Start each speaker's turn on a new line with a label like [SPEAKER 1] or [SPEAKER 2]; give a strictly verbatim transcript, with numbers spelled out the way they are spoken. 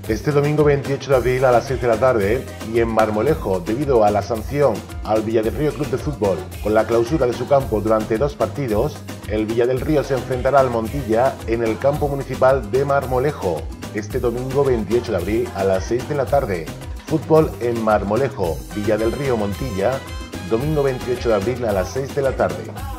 [SPEAKER 1] Este domingo veintiocho de abril a las seis de la tarde y en Marmolejo, debido a la sanción al Villa del Río Club de Fútbol con la clausura de su campo durante dos partidos, el Villa del Río se enfrentará al Montilla en el campo municipal de Marmolejo. Este domingo veintiocho de abril a las seis de la tarde. Fútbol en Marmolejo, Villa del Río Montilla, domingo veintiocho de abril a las seis de la tarde.